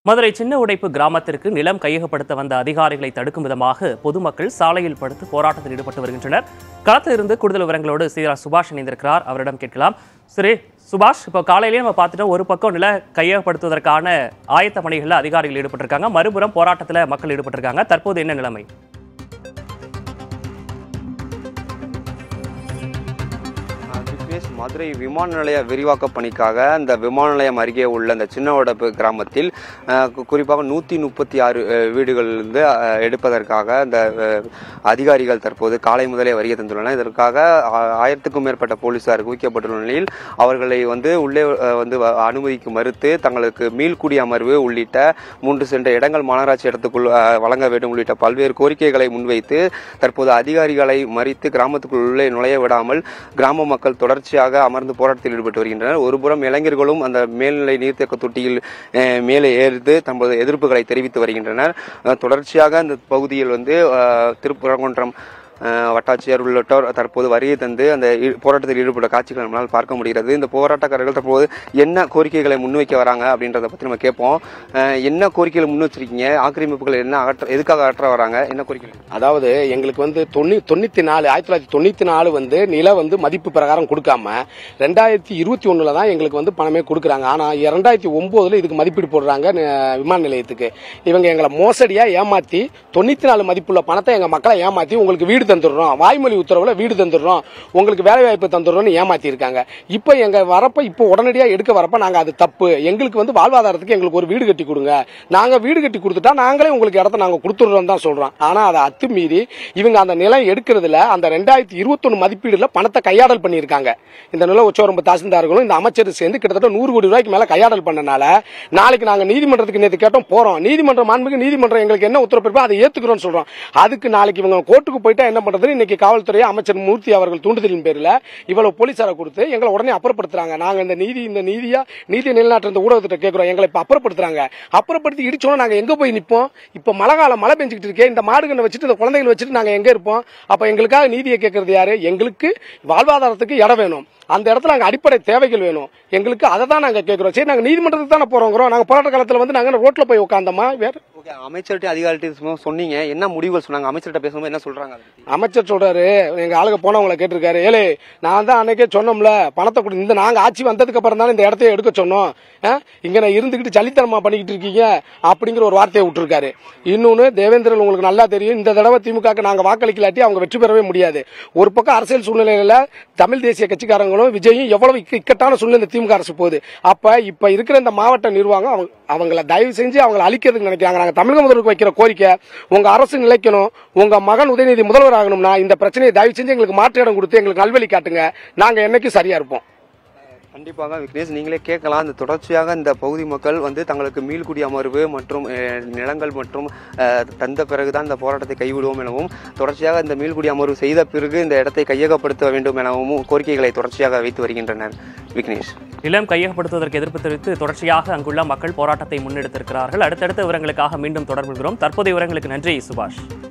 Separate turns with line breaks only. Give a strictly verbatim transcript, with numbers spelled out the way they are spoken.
மதுரை சின்ன உடைப்பு கிராமத்திற்கு நிலம் கையகப்படுத்த வந்த அதிகாரிகளை தடுக்கும் விதமாக பொதுமக்கள் சாலையில் படுத்து போராட்டத்தில் ஈடுபட்டு வருகின்றனர். களத்திலிருந்து கூடுதல் விவரங்களோடு சீரா சுபாஷ் இணைந்திருக்கிறார். அவரிடம் கேட்கலாம். சரி சுபாஷ், இப்போ காலையிலேயே நம்ம பார்த்துட்டோம், ஒரு பக்கம் நில கையகப்படுத்துவதற்கான ஆயத்த பணிகளில் அதிகாரிகள் ஈடுபட்டிருக்காங்க, மறுபுறம் போராட்டத்தில் மக்கள் ஈடுபட்டிருக்காங்க. தற்போது என்ன நிலைமை?
மதுரை விமான நிலைய விரிவாக்க பணிக்காக அந்த விமான நிலையம் அருகே உள்ள அந்த சின்ன உடைப்பு கிராமத்தில் குறிப்பாக நூற்றி முப்பத்தி ஆறு வீடுகளிலிருந்து எடுப்பதற்காக அந்த அதிகாரிகள் தற்போது காலை முதலே வருகை தந்துள்ளனர். இதற்காக ஆயிரத்துக்கும் மேற்பட்ட போலீசார் குவிக்கப்பட்டுள்ள நிலையில் அவர்களை வந்து உள்ளே வந்து அனுமதிக்கு மறுத்து தங்களுக்கு மீள்குடி அமர்வு உள்ளிட்ட மூன்று சென்ற இடங்கள் மாநகராட்சி இடத்துக்குள் வழங்க வேண்டும் உள்ளிட்ட பல்வேறு கோரிக்கைகளை முன்வைத்து தற்போது அதிகாரிகளை மறித்து கிராமத்துக்குள் உள்ளே நுழைய விடாமல் கிராம மக்கள் தொடர்ச்சியாக அமர்ந்து போராட்டத்தில் ஈடுபட்டு வருகின்றனர். ஒருபுறம் இளைஞர்களும் அந்த மேல்நிலை நீர்த்தேக்க தொட்டியில் மேலே ஏறித்து தமது எதிர்ப்புகளை தெரிவித்து வருகின்றனர். தொடர்ச்சியாக அந்த பகுதியில் வந்து திருப்பரங்குன்றம் வட்டாட்சியர் உள்ளிட்டோர் தற்போது வருகை தந்து அந்த போராட்டத்தில் ஈடுபட்ட காட்சிகள் நம்மளால் பார்க்க முடிகிறது. இந்த போராட்டக்காரர்கள் தற்போது என்ன கோரிக்கைகளை முன்வைக்க வராங்க அப்படின்றத பற்றி நம்ம கேட்போம். என்ன கோரிக்கைகளை முன் வச்சிருக்கீங்க? ஆக்கிரமிப்புகள் என்ன அகற்ற எதுக்காக அகற்ற வராங்க? என்ன கோரிக்கை?
அதாவது எங்களுக்கு வந்து தொண்ணூ தொண்ணூத்தி நாலு ஆயிரத்தி தொள்ளாயிரத்தி தொண்ணூத்தி நாலு வந்து நில வந்து மதிப்பு பிரகாரம் கொடுக்காம ரெண்டாயிரத்தி இருபத்தி ஒண்ணுல தான் எங்களுக்கு வந்து பணமே கொடுக்குறாங்க. ஆனா இரண்டாயிரத்தி ஒன்பதுல இதுக்கு மதிப்பீடு போடுறாங்க விமான நிலையத்துக்கு. இவங்க எங்களை மோசடியா ஏமாத்தி தொண்ணூத்தி நாலு மதிப்புள்ள பணத்தை எங்க மக்களை ஏமாத்தி உங்களுக்கு வீடு தந்துடுறோம், வாய்மொழி உத்தரவுல வீடு தந்துடுறோம், உங்களுக்கு வேலை வாய்ப்பு தந்துடுறோம்னு ஏமாத்தி இருக்காங்க. இப்ப எங்க வரப்ப இப்ப உடனடியா எடுக்க வரப்ப நாங்க அது தப்பு, எங்களுக்கு வந்து வாழ்வாதாரத்துக்கு எங்களுக்கு ஒரு வீடு கட்டி கொடுங்க, நாங்க வீடு கட்டி கொடுத்துட்டா நாங்களே உங்களுக்கு இடத்த நாங்க கொடுத்துடுறோம் தான் சொல்றோம். ஆனா அதை அத்துமீறி இவங்க அந்த நிலம் எடுக்கிறதுல அந்த ரெண்டாயிரத்தி இருபத்தி ஒன்னு மதிப்பீடுல பணத்தை கையாடல் பண்ணியிருக்காங்க. இந்த நில உச்சவரம்பு தாசில்தார்களும் இந்த அமைச்சர் சேர்ந்து கிட்டத்தட்ட நூறு கோடி ரூபாய்க்கு மேல கையாடல் பண்ணனால நாளைக்கு நாங்க நீதிமன்றத்துக்கு நேற்று கேட்டோம் போறோம். நீதிமன்றம் மாண்புமிகு நீதிமன்றம் எங்களுக்கு என்ன உத்தரவு அதை ஏத்துக்கிறோம் சொல்றோம். அதுக்கு நாளைக்கு இவங்க கோர்ட்டுக்கு போயிட்டா என்ன பண்றது? இன்னைக்கு காவல்துறை அமைச்சர் மூர்த்தி அவர்கள் தூண்டுதலின் பேரில் இவ்வளவு போலீசாரை கொடுத்து எங்களை உடனே அப்புறப்படுத்துறாங்க. நாங்க இந்த நீதி இந்த நீதியா நீதி நிலைநாட்டு இந்த ஊடகத்திட்ட கேட்கிறோம், எங்களை இப்ப அப்புறப்படுத்துறாங்க. அப்புறப்படுத்தி இடிச்சோன்னா நாங்க எங்க போய் நிப்போம்? இப்ப மழை காலம் மழை பெஞ்சுக்கிட்டு இருக்கே, இந்த மாடுகளை வச்சுட்டு இந்த குழந்தைகளை வச்சுட்டு நாங்க எங்க இருப்போம்? அப்ப எங்களுக்காக நீதியை கேட்கறது யாரு? எங்களுக்கு வாழ்வாதாரத்துக்கு இடம் வேணும், அந்த இடத்துல நாங்க அடிப்படை தேவைகள் வேணும், எங்களுக்கு அதை தான் நாங்க கேட்கிறோம். சரி, நாங்க நீதிமன்றத்துக்கு தானே போறோம், நாங்க போராட்ட காலத்துல வந்து நாங்க ரோட்ல போய் உட்காந்தோமா? வேற
அமைச்சர்கிட்ட அதிகாரிகிட்ட சொன்னீங்க, என்ன முடிவுகள் சொன்னாங்க? அமைச்சர்கிட்ட பேசும்போது என்ன சொல்றாங்க?
அமைச்சர் சொல்றாரு, எங்க ஆளுங்க போனவங்களை கேட்டிருக்காரு, ஏலே நான் தான் அன்னைக்கே சொன்னோம்ல பணத்தை கொடு, இந்த நாங்க ஆட்சி வந்ததுக்கு அப்புறம் தானே இந்த இடத்தையே எடுக்க சொன்னோம், இங்க நான் இருந்துகிட்டு சலித்தனமா பண்ணிக்கிட்டு இருக்கீங்க அப்படிங்கிற ஒரு வார்த்தையை விட்டுருக்காரு. இன்னொன்னு, தேவேந்திரன் உங்களுக்கு நல்லா தெரியும், இந்த தடவை திமுக நாங்க வாக்களிக்கலாட்டி அவங்க வெற்றி பெறவே முடியாது. ஒரு பக்கம் அரசியல் சூழ்நிலையில தமிழ் தேசிய கட்சிக்காரங்களும் விஜயும் எவ்வளவு இக்கட்டான சூழ்நிலை திமுக அரசு போகுது. அப்ப இப்ப இருக்கிற இந்த மாவட்ட நிர்வாகம் அவங்களை தயவு செஞ்சு அவங்களை அழிக்கிறதுக்கு நினைக்கிறாங்க. நாங்க தமிழக முதல்வருக்கு வைக்கிற கோரிக்கை, உங்க அரசு நிலைக்கணும், உங்க மகன் உதயநிதி முதல்வர் ஆகணும்னா இந்த பிரச்சனையை தயவு செஞ்சு எங்களுக்கு மாற்று இடம் கொடுத்து எங்களுக்கு நல்வழி காட்டுங்க, நாங்க என்னைக்கும் சரியா இருப்போம்.
கண்டிப்பாக விக்னேஷ், நீங்களே கேட்கலாம். இந்த தொடர்ச்சியாக இந்த பகுதி மக்கள் வந்து தங்களுக்கு மீள்குடி அமர்வு மற்றும் நிலங்கள் மற்றும் தந்த பிறகுதான் இந்த போராட்டத்தை கைவிடுவோம் எனவும், தொடர்ச்சியாக இந்த மீள்குடி அமர்வு செய்த பிறகு இந்த இடத்தை கையகப்படுத்த வேண்டும் எனவும் கோரிக்கைகளை தொடர்ச்சியாக வைத்து வருகின்றனர். விக்னேஷ்,
நிலம் கையகப்படுத்துவதற்கு எதிர்ப்பு தெரிவித்து தொடர்ச்சியாக அங்குள்ள மக்கள் போராட்டத்தை முன்னெடுத்திருக்கிறார்கள். அடுத்தடுத்த விவரங்களுக்காக மீண்டும் தொடர்பு கொள்கிறோம். தற்போதைய விவரங்களுக்கு நன்றி சுபாஷ்.